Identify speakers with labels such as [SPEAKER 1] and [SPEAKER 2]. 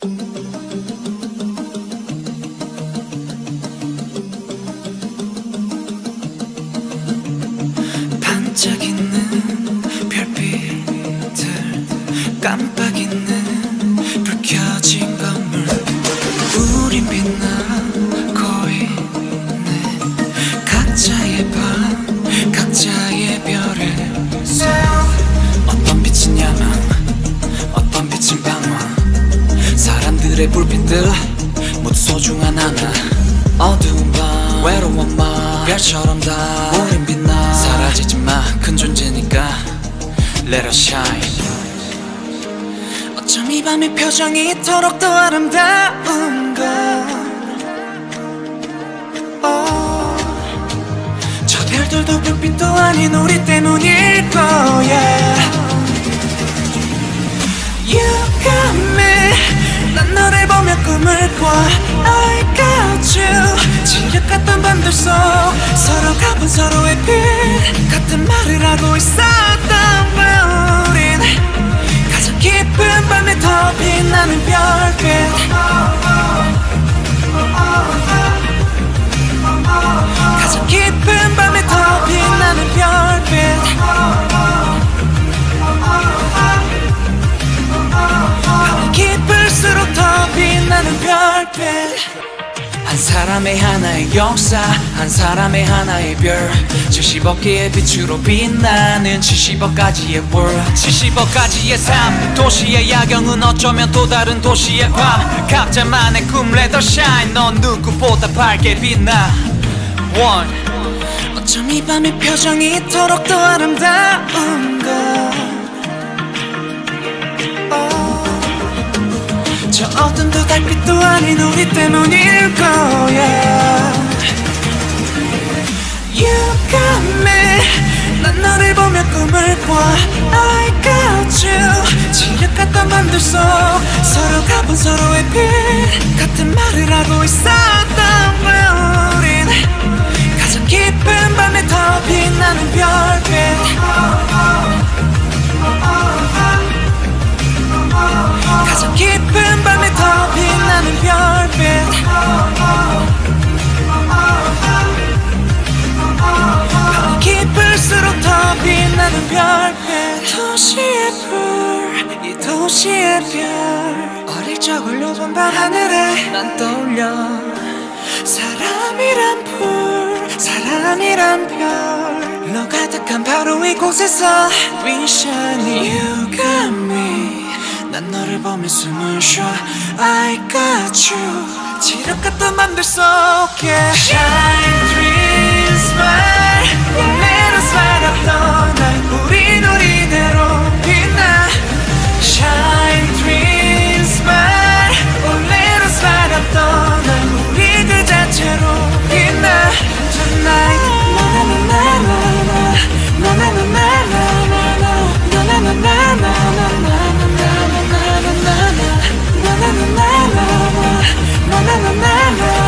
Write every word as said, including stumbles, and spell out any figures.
[SPEAKER 1] 반짝이는 별빛들 깜빡이는 불 켜진 건물 우린 빛나고 있네 각자의 밤 각자의 별에 어떤 빛은 야망 어떤 빛은 방황 사람들의 불빛들 모두 소중한 하나 어두운 밤 외로운 마음 별처럼 다 우린 빛나 사라지지 마 큰 존재니까 Let us shine 어쩜 이 밤의 표정이 이토록 더 아름다운가 oh. 저 별들도 불빛도 아닌 우리 때문일 거야 You got me 난 너를 보며 꿈을 꿔 I got you 지력 같던 밤들 속 서로 가본 서로의 빛 같은 말을 하고 있었던 우린 가장 깊은 밤에 더 빛나는 별빛 가장 깊은 밤에 더 빛나는 별빛 밤이 깊을수록 더 빛나는 별빛 한 사람의 하나의 역사 한 사람의 하나의 별 칠십억 개의 빛으로 빛나는 칠십억 가지의 world 칠십억 가지의 삶 도시의 야경은 어쩌면 또 다른 도시의 밤 각자만의 꿈 let us shine 넌 누구보다 밝게 빛나 One 어쩜 이 밤의 표정이 이토록 더 아름다운가 저 어둠도 달빛도 아닌 우리 때문일 거야 You got me 난 너를 보며 꿈을 꿔 I got you 지력 같던 밤들 속 서로 가본 서로의 빛 같은 말을 하고 있었던 우린 가장 깊은 밤에 더 빛나는 별빛 가장 깊은 밤에 더 빛나는 별빛 밤이 깊을수록 더 빛나는 별빛 도시의 불, 이 도시의 별 어릴 적 올려본 밤하늘에 난 떠올려 사람이란 불, 사람이란 별 너 가득한 바로 이곳에서 We shining You got me 난 너를 보며 숨을 쉬어 I got you 지력 같던 맘들 속에 Shine, dream, smile Let us light up the night 우린 우리대로 빛나 Shine, dream, smile Let us light up the night 우리 그 자체로 빛나 Tonight 나나나나나나 나나나나나나 나나나나나나 na na na na na